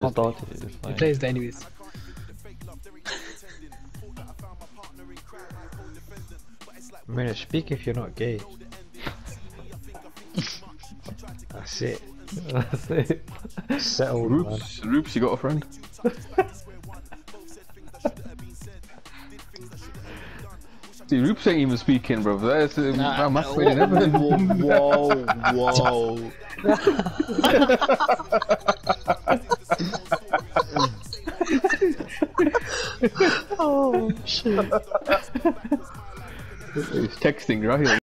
Not doubted it, it's He fine. plays the anyways. I mean, speak if you're not gay. That's it. That's it. Settled, man. Rups, you got a friend? See, Rups ain't even speaking, bro. That's I'm masquerading everything. Whoa, whoa. Oh shit. He's texting right here.